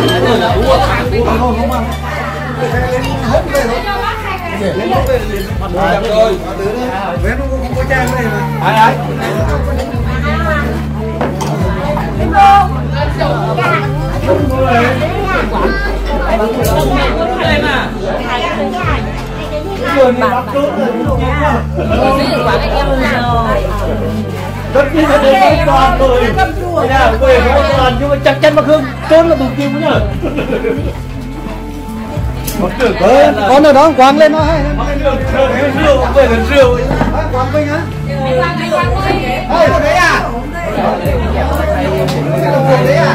rồi. Vé nó không có trang này mà. Ai? Rất nhiều người toàn rồi. Nhà quê nó toàn nhưng mà chắc chắn mà không trốn là tụi kim nhá. Con ở đó quăng lên nó hay. Về gần rượu. Quăng mình hả? Ê, đấy à? Đấy à?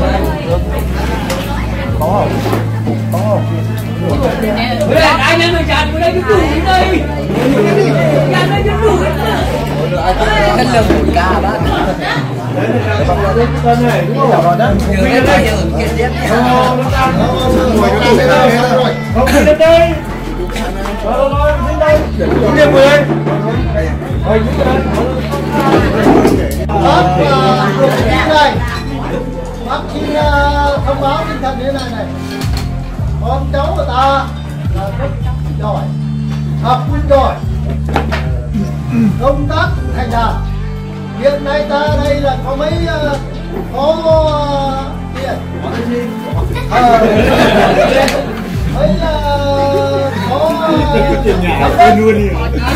Có không? Có không? Anh em mình chán ở đây cái đủ đây. Chán đây cái đủ đấy. Cái lưng của ca đó. Đấy là con này đúng không? Mình lên đây. Không đi lên đây. Rồi, đến đây. Đúng đi người ơi. Rồi, đứng đây. Bác xin thông báo tinh thần như thế này này. Con cháu của ta là rất giỏi, học rất giỏi, công tác thành đạt. Hiện nay ta đây là có mấy có tiền, mấy có tiền nhà luôn đi,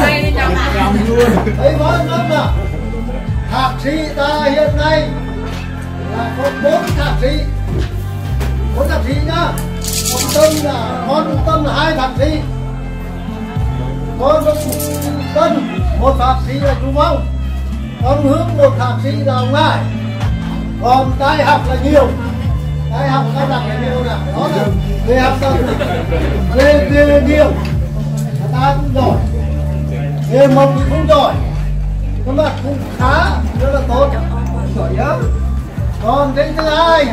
mấy món lắm nè. Thạc sĩ ta hiện nay là có 4 thạc sĩ, 4 thạc sĩ nhá. Con Tâm là 2 thạc sĩ, con Tân 1 thạc sĩ là chú Mông, con Hướng 1 thạc sĩ là ông Ngải. Còn đại học là nhiều, đại học cao đẳng là nhiều nè, đó là về học tập, về nhiều, ta cũng giỏi, về mông thì cũng giỏi, nhưng mà cũng khá, rất là tốt, giỏi nhá. Còn cái thứ hai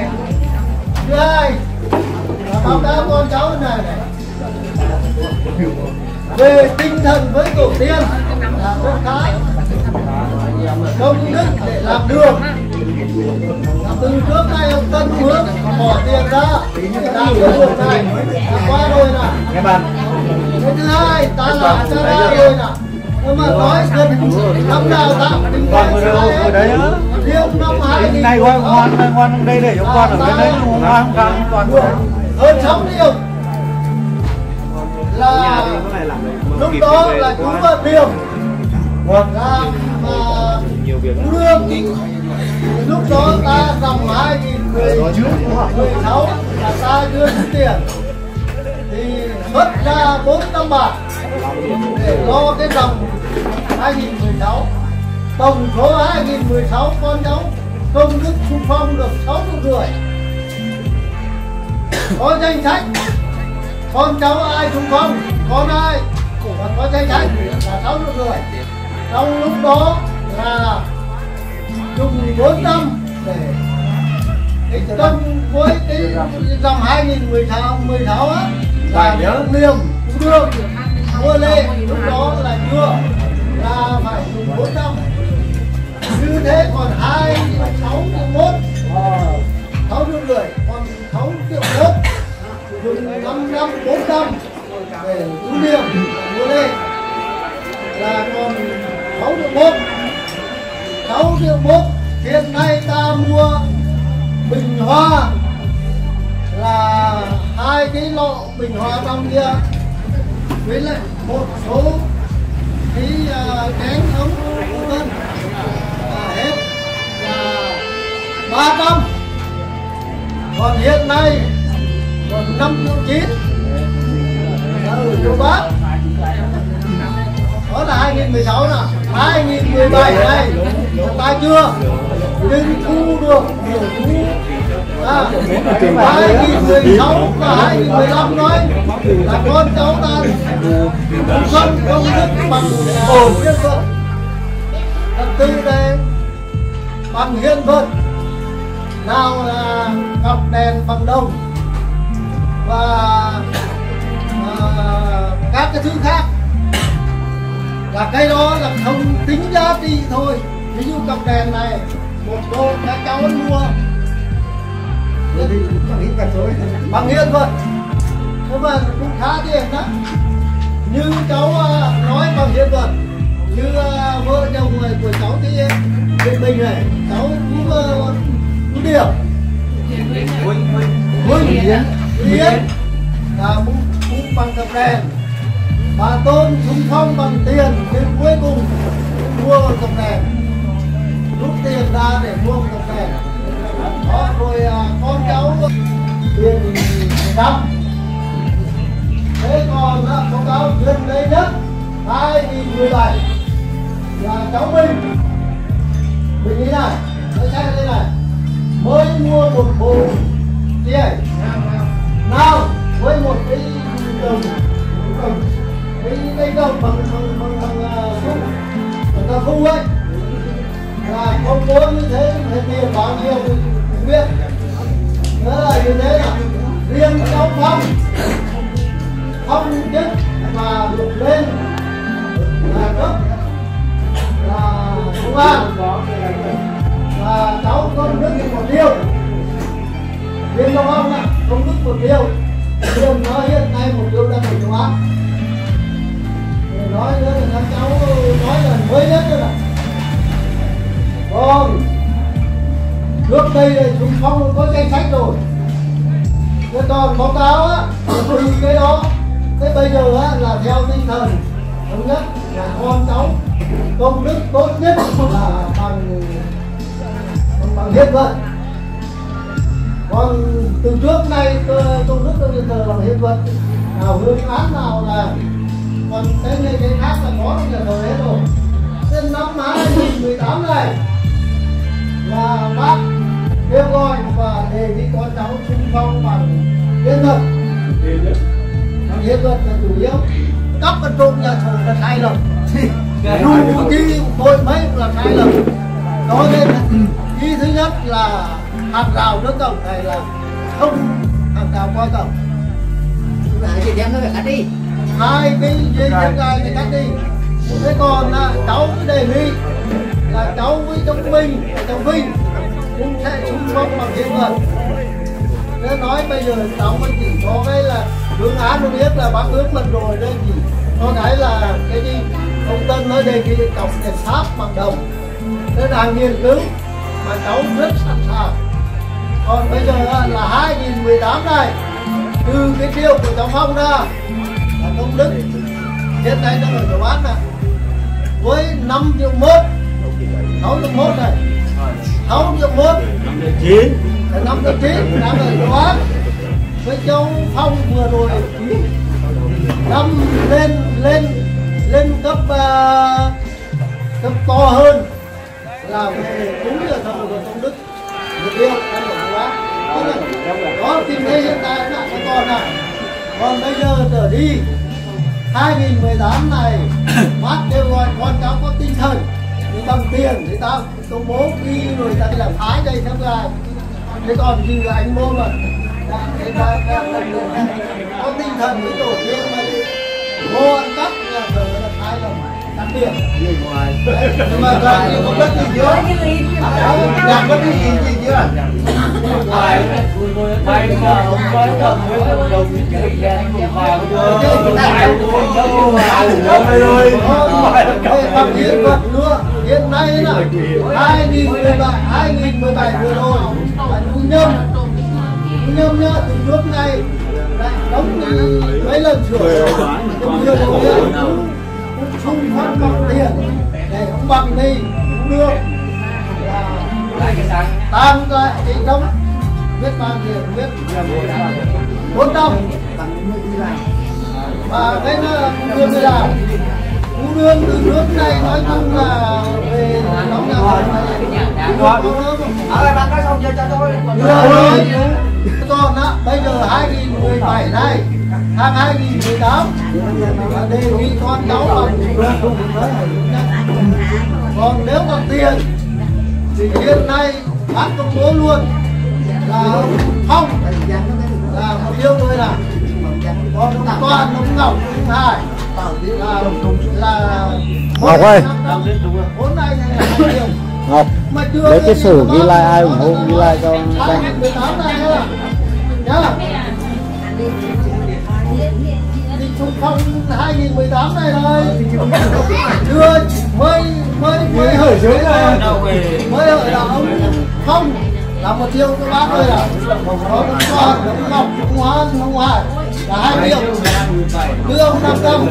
báo cáo con cháu này về tinh thần với tổ tiên là rất khá, công đức để làm đường. Từ trước nay ông Tân Hướng bỏ tiền ra để làm cái đường này qua rồi nè. Cái thứ hai ta làm ra rồi nè, nhưng mà nói gần năm nào tạo tình người đấy riêng năm 2000 này ngoan đây để cho con ở bên đấy ngoan không toàn hơn 6 điều là lúc đó là chú và Điều làm cúng lương. Lúc đó ta dòng 2016 là ta đưa tiền thì xuất ra 400 bạc để lo cái dòng 2016. Tổng số 2016 con cháu công đức xung phong được 60 người. Có danh sách con cháu ai xung phong, con ai và có danh sách là 60 người. Trong lúc đó là dùng 4 năm để cái công với cái dòng 2016 á là liềm cũng được mua lê. Lúc đó là chưa là phải dùng 4 năm. Như thế còn 26 triệu 1 60 người, còn 6 triệu 1 dùng 5 năm 4 năm để thu liềm mua lê là còn 6 triệu 1. 6 triệu 1 hiện nay ta mua bình hoa là 2 cái lọ bình hoa trong kia với lại một số cái kén ống của Tân hết là 300. Còn hiện nay còn 5 triệu 9 là ở chỗ bác. Đó là 2016 nè. 2017 này ta chưa nhưng thu được nhiều thu. 2016 và 2015 nói là con cháu ta không công đức bằng hiên vật. Thật tư đây bằng hiên vật. Nào là ngọc đèn bằng đồng và các cái thứ khác là cái đó là không tính giá trị thôi. Ví dụ cặp đèn này một đô các cháu mua bằng hiện vật. Nhưng mà cũng khá tiền đó. Như cháu nói bằng hiện vật, như vợ chồng người của cháu thì huyện Bình này, cháu cũng điểm Diễn là cũng bằng cặp đèn, bà Tôn cũng không bằng tiền, nhưng cuối cùng mua bằng cặp đèn, rút tiền ra để mua bằng cặp đèn. Đó, rồi con cháu tiền 100. Thế còn con cháu gần đây nhất 2017 là cháu Bình ý này, lấy xe đây này, mới mua một bộ Chia nào với một cái đồng, cái đồng bằng khung ấy, là không có như thế phải tiền bao nhiêu biết. Đó là như thế nào riêng cháu Không biết mà được lên là cấp là công an, và cháu công đức một điều, riêng cháu Không công đức một điều, riêng nó hiện nay một điều đang được công an. Nói nữa là các cháu nói là mới nhất rồi này. Còn trước đây thì chúng không có danh sách rồi. Thế còn báo cáo á, từ cái đó, thế bây giờ á là theo tinh thần thống nhất là con cháu công đức tốt nhất là bằng hiện vật. Còn từ trước nay công đức tôi giờ bằng hiện vật, nào hương án nào là còn cái khác là có là rồi hết rồi. Đến năm 2018 này là bác kêu gọi và đề nghị con cháu xung phong bằng hiện vật. Hiện vật là chủ yếu, cấp ăn trộm nhà thờ là sai lầm, dù chi tội mấy là sai lầm. Đó nên ý thứ nhất là hàng rào trước cổng này là không hàng rào qua cổng. Chị đem nó phải cắt đi. Hai cái dây dây gai thì cắt đi. Thế còn cháu đề nghị là cháu với cháu Minh, cháu Vinh cũng sẽ xung phong bằng hiện vật. Thế nói bây giờ cháu mới chỉ có cái là hướng án không biết là bác hướng mình rồi đây, chỉ có cái là cái gì ông Tân nói đề nghị cọc đèn sáp bằng đồng. Thế đang nghiên cứu mà cháu rất sẵn sàng. Còn bây giờ là 2018 này, từ cái điều của cháu Không ra là công đức hiện nay đang ở chỗ án này với 5 triệu mốt, 6 triệu mốt này, 6 triệu mốt, 5 triệu 9 đang ở chỗ án. Với châu Phong vừa rồi năm lên cấp to hơn là về cúng là thầu của công đức một điều đang ở chỗ án. Đó tình thế hiện tại là còn này. Còn bây giờ trở đi 2018 này bác kêu gọi con cháu có tinh thần thì bằng tiền thì ta công bố đi rồi ta đi làm phái đây theo là. Thế còn gì là anh mô mà có tinh thần với tổ tiên mà đi vô ăn cắp là giờ là sai lầm đặc biệt. Nhưng mà là không có gì chưa? Làm có cái gì chưa? Ngoài không có đồng với đồng bằng hiện vật nữa. Hiện nay là 2017 vừa rồi là nhâm nhá, từ trước này lại đóng mấy lần sửa cũng chưa được cũng xung phong bằng tiền để không bằng đi cũng được là tăng lại cái đóng biết bao tiền biết 400 và cái cũng đưa người làm cũng đương từ nước này nói chung là về đóng nhà hàng này bạn nói xong chưa cho tôi còn bây giờ 2017 này tháng 2018 đề nghị con cháu bằng còn nếu còn tiền thì hiện nay bác công bố luôn là Không là một điều thôi là còn toàn ông Ngọc ông Hải là Ngọc ơi, vốn này là 2 triệu Ngọc mà chưa lấy cái sử ghi lại ai ủng hộ ghi lại cho 2018 này nhá. Đi xung phong 2018 này thôi. Chưa mới hởi dưới rồi. Mới hởi là ông Không là 1 triệu cho bác ơi à. Có Con, Ngọc, Hoan, Hoài là 2 triệu. Đưa ông 500.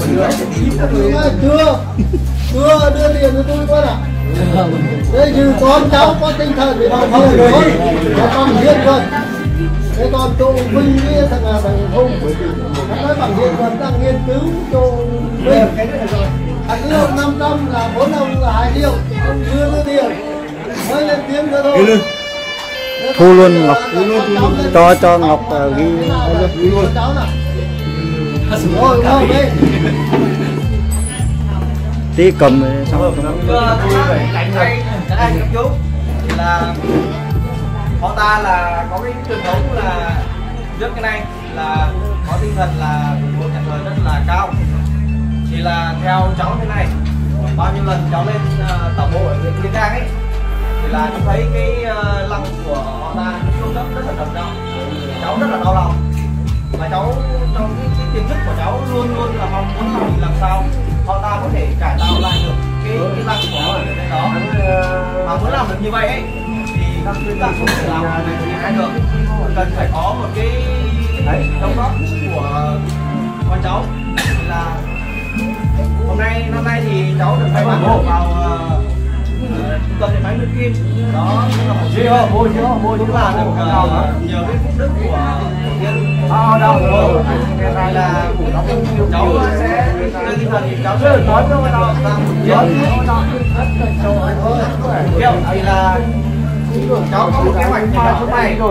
Chưa đưa tiền cho tôi luôn à. Đây như con cháu có tinh thần để bảo vệ tốt, để con hiền rồi. Thế còn chỗ Vinh với thằng Hùng, nó nói bằng hiện vẫn đang nghiên cứu chỗ Vinh. Thằng ông 500 là 4 ông là 2 triệu, ông chưa đưa tiền, mới lên tiếng nữa thôi. thu luôn Ngọc, cho Ngọc ghi luôn. Cháu nào? Ngồi đây. Tí cầm xong cái chú thì là họ ta là có cái truyền thống là trước cái này là có tinh thần là của nhà thờ rất là cao. Thì là theo cháu thế này, bao nhiêu lần cháu lên tổng bộ ở huyện Kiên Giang ấy thì là cháu thấy cái lăng của họ ta chôn cất rất là trầm trọng, cháu rất là đau lòng. Và cháu trong cái tiềm thức của cháu luôn luôn là mong muốn làm sao họ ta có thể cải tạo lại được cái lăng của họ ở đây đó. Mà muốn làm được như vậy ấy thì chúng ta không thể làm như hai được, cần phải có một cái đóng góp của con cháu. Thì là năm nay thì cháu được may mắn vào trung tâm điện máy Nguyễn Kim đó, cũng là một cũng là được nhờ cái phúc đức của nhân đây là cháu sẽ trên tinh thần thì cháu sẽ nói cho người ta hiểu thì là cháu có một kế hoạch vào hôm nay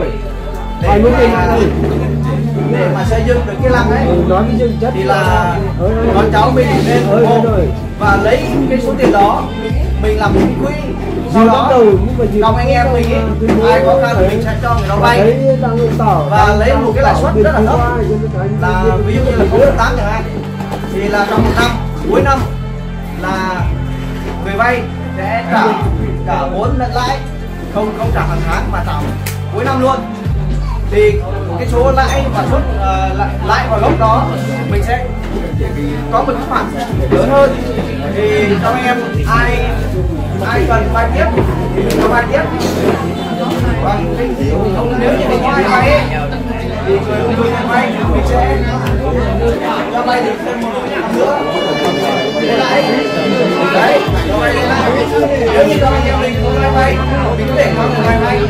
để mà xây dựng được cái lăng ấy thì là con cháu mình nên ủng hộ và lấy cái số tiền đó mình làm một quỹ, sau đó trong anh em mình ấy, ai khó khăn thì mình sẽ cho người đó vay và lấy một cái lãi suất rất là thấp, là ví dụ như là 0,8 chẳng hạn, thì là trong 1 năm cuối năm là người vay sẽ trả cả vốn lẫn lãi, không trả hàng tháng mà trả cuối năm luôn. Thì cái số lãi và suất lãi và gốc đó mình sẽ có một khoản lớn hơn. Thì trong anh em ai cần vay tiếp thì mình cho vay tiếp. Còn nếu như mình có ai vay ấy, thì người vay mình sẽ cho vay được thêm 1 năm nữa để lãi đấy, cho vay để lãi. Nếu như trong anh em mình không ai vay mình có thể cho người vay vay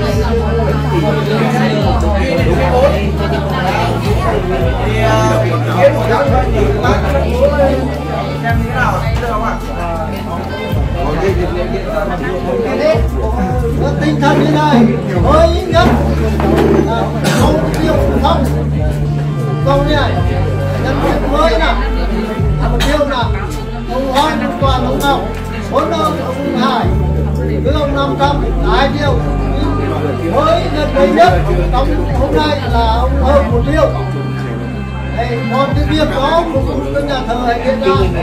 ghi đến cái vốn thì kiến của cháu thì bác xem như thế nào được không ạ? Tinh thần như này mới nhất là không tiêu không câu như này nhân viên mới nào là 1 triệu nào ông Hoan, ông Toàn, ông Ngọc 4 ông Hải với ông 500 là 2 triệu mới nhân đây nhất trong hôm nay là ông hơn 1 triệu. Còn cái việc đó cũng có nhà thờ hay hiện ra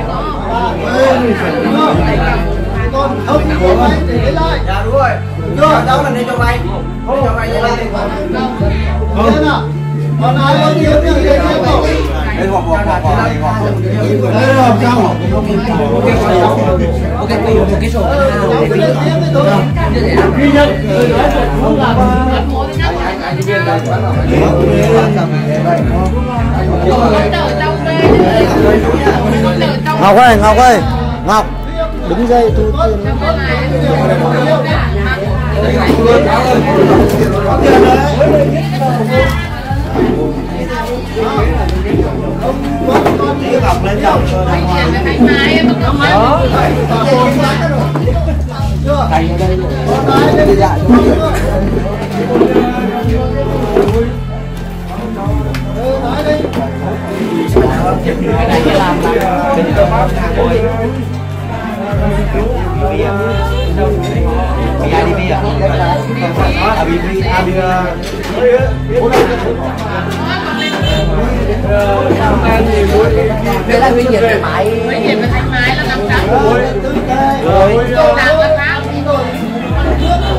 còn không có vay để lấy lại. Dạ đúng rồi. Chưa đâu là nên cho vay. Không cho vay lấy lại. Thế nào? Còn ai có tiền thì để cho cậu. Đây gọt một cái sổ ghi nhận người nói không làm Ngọc ơi Ngọc đứng dậy thu tiền. Ngọc lên dòng thành ở đây đây là Huy Nhiệt với Mãi. Huy Nhiệt với Thanh Mãi là 500 rồi. Làm là sao?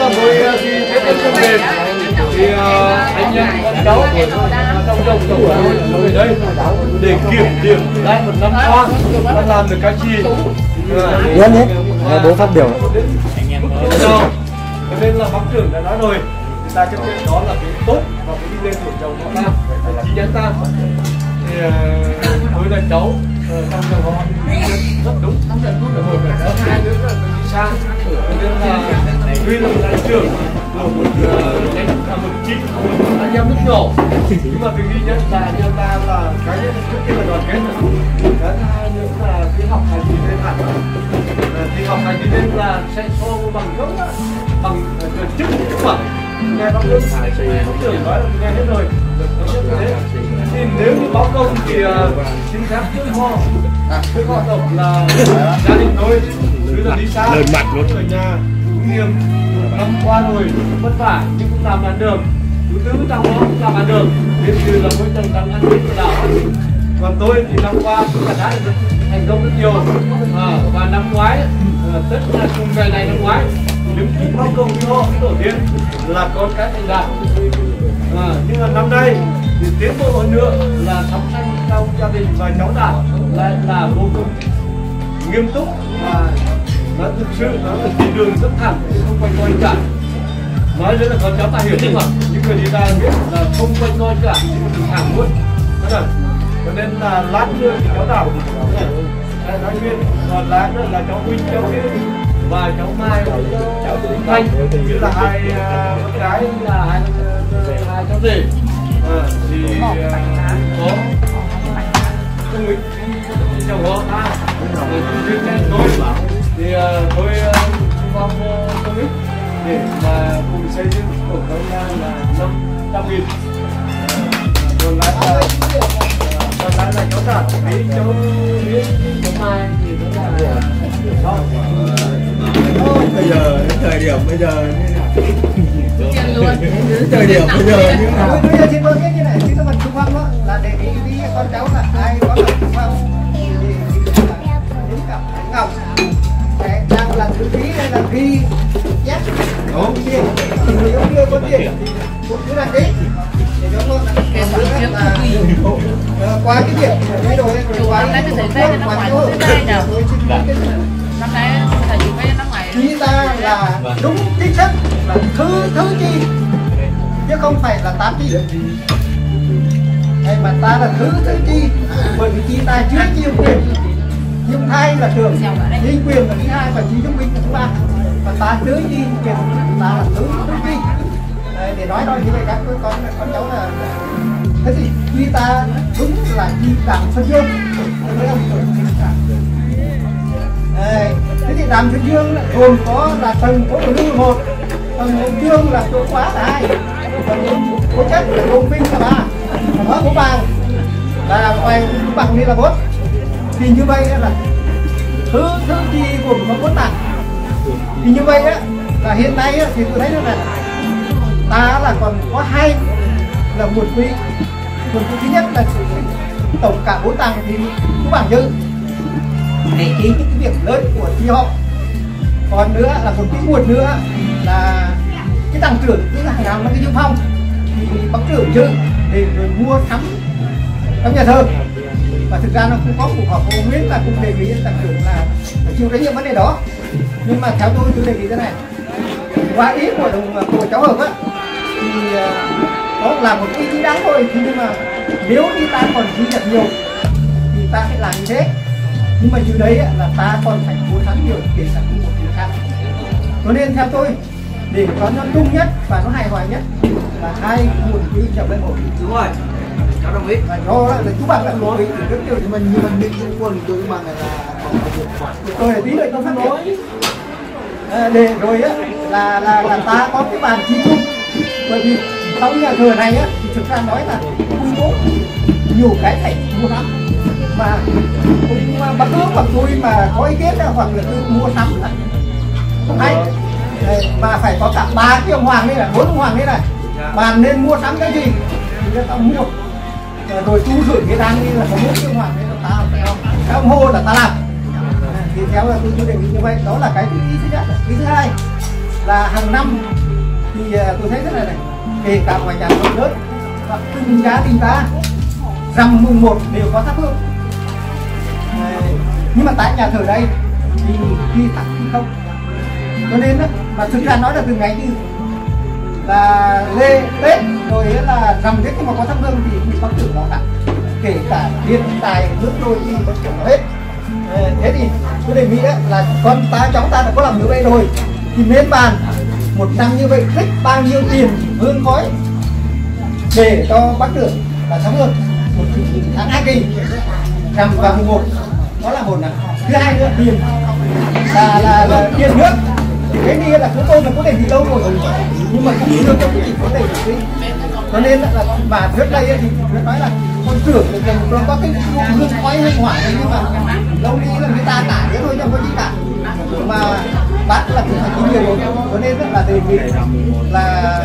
là mỗi khi Tết đến xuân về thì anh em con cháu trong ở đây để kiểm điểm lại một năm qua đã làm được cái gì. Diễn nhé, bố phát biểu. Cho nên là bác trưởng đã nói rồi, người ta chấp nhận đó là cái tốt và cái đi lên của chồng họ ta, chi nhánh ta. Thì đối là cháu trong trường họ rất đúng, một là hai nữa là đi xa, nên là tuy là một đại trưởng của một chị, một anh em rất nhỏ, nhưng mà việc ghi nhận là anh em ta là cái nhất trước tiên là đoàn kết, cái thứ hai nữa là cái học hành đi lên hẳn, thì học hành đi lên là sẽ so bằng cấp, bằng chức phẩm, nghe nó đơn phải trưởng nói là nghe hết rồi. Thì nếu như báo công thì xin phép với họ tổng là gia đình tôi cứ là đi xa ở nhà cũng nghiêm năm qua rồi vất vả nhưng cũng làm ăn được, thứ tư trong đó cũng làm ăn được, nên từ là mỗi chồng đang ăn tết của đảo. Còn tôi thì năm qua cũng là đã được thành công rất nhiều, và năm ngoái tất là cùng ngày này năm ngoái đứng chung báo công với họ tổ tiên là con cái thành đạt. Nhưng mà năm nay thì tiến bộ hơn nữa là sắm xanh trong gia đình và cháu đạt lại là vô cùng nghiêm túc và nó thực sự nó là đi đường rất thẳng, không quanh coi cả. Nói đấy là con cháu ta hiểu chứ mà những người đi ta biết là không quanh coi cả, nhưng mà thẳng luôn. Cho nên là lát nữa thì cháu đạt nói nguyên, còn lát nữa là cháu Huynh, cháu Nghĩa và cháu Mai, cháu Thanh, như là hai con gái là hai cháu rể. Thì có không nghĩ chồng họ chuyên trên tôi thì tôi mong không ít để mà cùng xây dựng tổ công an là 500.000. Còn lại là cháu đạt với cháu Nghĩa, cháu Mai thì nó là bây giờ đến thời điểm bây giờ thời điểm bây giờ bây giờ xin mời cái như này, xin các bạn trung phong đó là đề nghị với con cháu là ai có lòng trung phong thì đến gặp anh Ngọc để đang làm chữ ký hay là ghi chép có tiền, người ông kia có tiền cũng cứ đăng ký để cho con là qua cái việc thay đổi rồi qua cái năm nay thầy chịu cái năm ngày chi ta là đúng chính xác là thứ chi chứ không phải là 8 chi hay mà ta là thứ chi, bởi vì chi ta chưa chiêu quyền, nhưng hai là trưởng chi quyền là thứ hai và chi trung binh là thứ ba, và ta thứ chi quyền ta là thứ chi. Để nói như vậy các con cháu là cái gì chi ta đúng là chi Đàm Xuân Dương. Thế thì Đàm Xuân Dương gồm có là tầng có lưu 1, tầng hậu trương là chỗ khóa là 2, tầng có chất là gồm binh là 3, có của bằng là ngoài bằng đi là 4. Thì như vậy là thứ chi gồm có 4 tầng. Thì như vậy á là hiện nay á, thì tôi thấy là ta là còn có 2 là nguồn quỹ. Nguồn quỹ thứ nhất là tổng cả 4 tầng thì có bằng dư để ý những cái việc lớn của chi họ. Còn nữa là một cái nguồn nữa là cái tăng trưởng, cái hàng năm cái dự phong thì bác trưởng dư để rồi mua sắm trong nhà thơ. Và thực ra nó cũng có cuộc họp của Nguyễn là cũng đề nghị tăng trưởng là chịu trách nhiệm vấn đề đó. Nhưng mà theo tôi đề nghị thế này, qua ý của cháu Hợp á thì có là một ý chí đáng thôi, nhưng mà nếu như ta còn chi được nhiều thì ta sẽ làm như thế. Nhưng mà từ đấy là ta còn phải mua sắm nhiều để sản xuất một việc khác. Cho nên theo tôi để có nó chung nhất và nó hài hòa nhất là 2 nguồn quỹ trở lên 1. đúng rồi, cháu đồng ý. Và do là chú bạn là nguồn quỹ thì rất nhiều. Nhưng mà như mình định những nguồn tôi bằng là còn việc quản. Tôi tí nữa tôi phát nói để rồi á là ta có cái bàn chi chung. Bởi vì trong nhà thờ này á thì thực ra nói là quy mô nhiều cái phải mua sắm, mà cũng bắt ước bằng tôi mà có ý kiến hoặc là tôi mua sắm là không hay. Mà phải có cả 3 cái ông hoàng đây là 4 ông hoàng đây này, bàn nên mua sắm cái gì thì ta mua rồi tu sửa cái đăng đi là có 4 cái ông hoàng đây là ta theo các ông hô là ta làm. Thì theo là tôi đề nghị như vậy, đó là cái ý thứ nhất. Ý thứ hai là hàng năm thì tôi thấy rất là này, kể cả ngoài nhà rộng lớn và từng gia đình ta rằm mùng 1 đều có thắp hương. Nhưng mà tại nhà thờ đây thì khi thắp thì không, cho nên đó, mà thực ra nói là từ ngày như là lễ Tết rồi là rằm Tết nhưng mà có thắp hương thì bác trưởng nó cả, kể cả điện tài nước đôi thì bác trưởng nó hết. Thế thì tôi đề nghị là con ta cháu ta đã có làm như vậy rồi thì nên bàn một năm như vậy tích bao nhiêu tiền hương khói để cho bác trưởng là thắp hương một tháng 2 kỳ rằm và mùng 1, đó là một này. Thứ hai nữa tiền là tiền nước, cái kia là chúng tôi là có đề nghị lâu rồi nhưng mà cũng chưa cho cái chỉ có đề nghị, cho nên là bà trước đây thì tôi nói là con trưởng thì còn có cái hương khói hương hỏa này, nhưng mà lâu đi là người ta tả thế thôi chứ không có gì cả, mà bác là cũng phải chính người rồi, cho nên rất là đề nghị là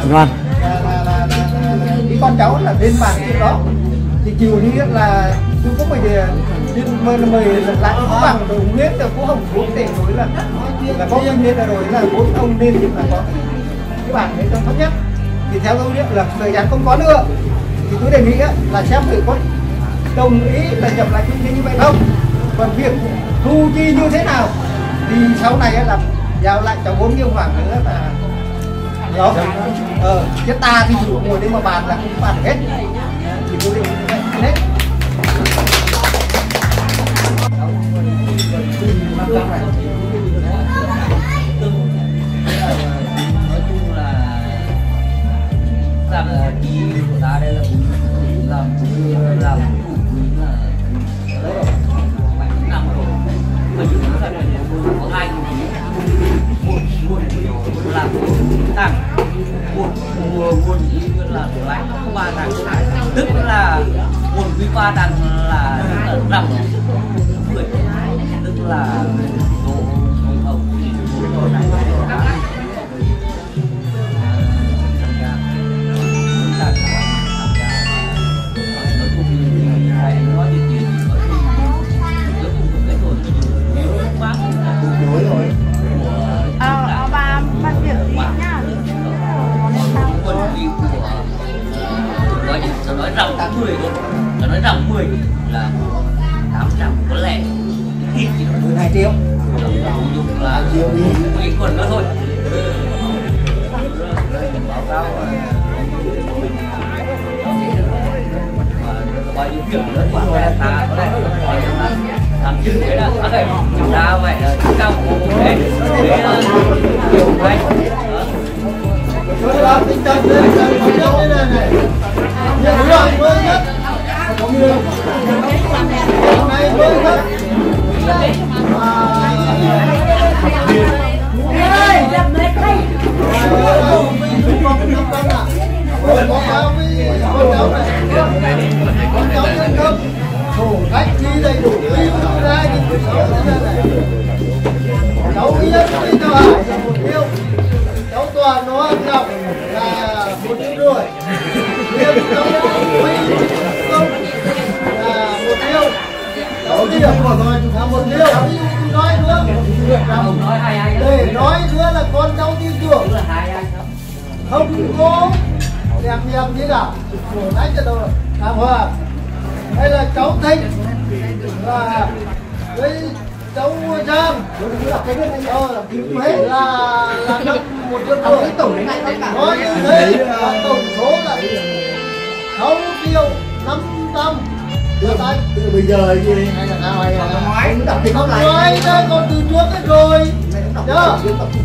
cái con cháu là lên bàn chuyện đó thì chiều đi là tôi có mời lại có bằng đồ huyết là cũng không muốn để rồi là có kinh nên là rồi là bốn ông nên là có cái bản đấy trong tốt nhất. Thì theo tôi biết là thời gian không có nữa thì tôi đề nghị là xem thử có đồng ý là nhập lại kinh như vậy không, còn việc thu chi như thế nào thì sau này là giao lại cho 4 nhiêu khoảng nữa là đó. Chứ ta thì chủ ngồi đây mà bàn là không bàn hết thì tôi đề nghị hết. Nói chung là ý của ta đây là làm là năm rồi mà chúng ta có hai nguồn làm tăng nguồn ý là lạnh không ba tăng, tức là nguồn quý ba tăng là rằm người, tức là độ hậu độ này nói rằng 80 thôi, nói rằng 10 là 800 có lẽ ít chỉ là 12 triệu, dùng là cái quần đó thôi. Báo cáo bao nhiêu việc lớn quá ta có lẽ làm chừng đấy là có thể chúng ta vậy là chúng ta đấy điều hay tinh thần lên cái này nhiều lượng mới nhất có nhiều này mới nhất con cháu nhân công sổ khách chi đầy đủ quy ra những cháu Yến đi cho Hải là 1 triệu, cháu Toàn nó ăn ngọc là 1,5 triệu, riêng cháu Không là 1 triệu, cháu Điểm là 1 triệu. Nói nữa để nói nữa là con cháu tin tưởng không có đẹp như nào của đánh cho đâu Đàm Hòa hay là cháu Thịnh và với cháu Giang là năm 1 triệu rưỡi tổng nói như thế là tổng số là 6 triệu 500 từ bây giờ gì hay là nào hay là ngoái đọc thì không lại nói đây còn từ trước hết rồi nhá.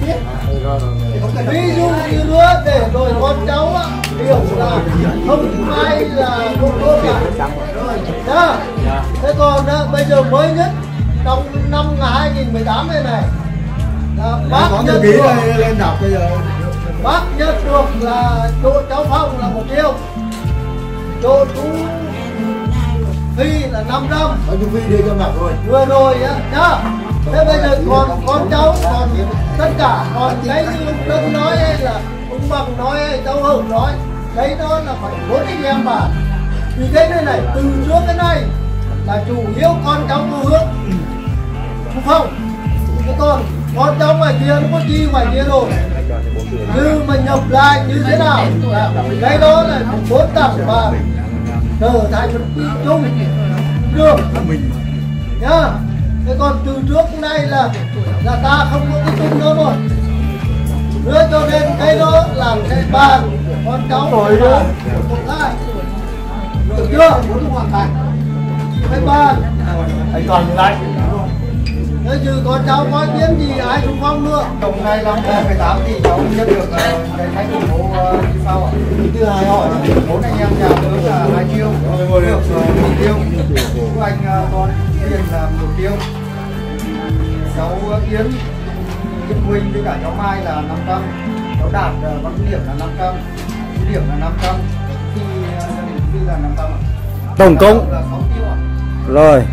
Ví dụ như nữa để rồi con cháu hiểu là không ai là một cô cả nhá. Thế còn bây giờ mới nhất trong năm 2018 này là bác nhận được lên đọc bây giờ bác nhận được là chỗ cháu Phong là 1 triệu, chỗ chú Phi là 500. chú Phi đưa cho mặt rồi vừa rồi á nhá. Thế bây giờ còn con cháu còn tất cả còn cái như ông Tân nói hay là ông Bằng nói hay cháu Hồng nói đấy đó là phải 4 anh em mà. Vì thế này này từ trước cái này là chủ yếu con cháu tu hướng đúng không? Thế còn con cháu ngoài kia nó có chi ngoài kia rồi như mình nhập lại như thế nào, cái đó là 4 tập và trở thành một cái chung được nhá. Thế còn từ trước nay là ta không có cái chung nữa rồi, nữa cho nên cái đó là cái bàn con cháu rồi đó một hai, được chưa? Cái bàn anh toàn lại nếu như con cháu có kiến gì ai cũng phong nữa. Trong 2018 thì cháu nhận được cái khách ủng hộ như sau ạ. Thứ hai hỏi 4 anh em nhà lớn là 2 triệu, được 1 triệu. Của anh con Tiền là 1 triệu. Cháu Yến Huynh với cả cháu Mai là 500. Cháu Đạt có điểm là 500. Điểm là 500. Thì gia đình Phi là 500 ạ. Tổng cộng là 6 triệu ạ. rồi.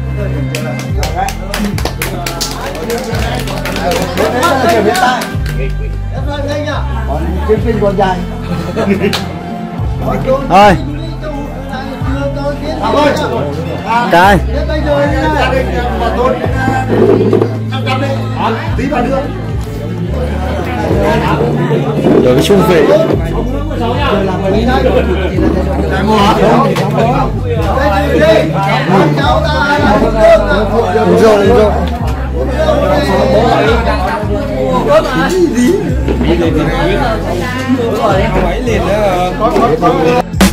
Hiện tại Em nói ngay nhá. còn trên phim còn dài. Thôi cái Bây giờ như Gia này. đình mà tôi 500 đi. Tí vào nữa. rồi cái chung về Đây đi. Con cháu ta là một nước à. đúng rồi. Không ấy liền đó.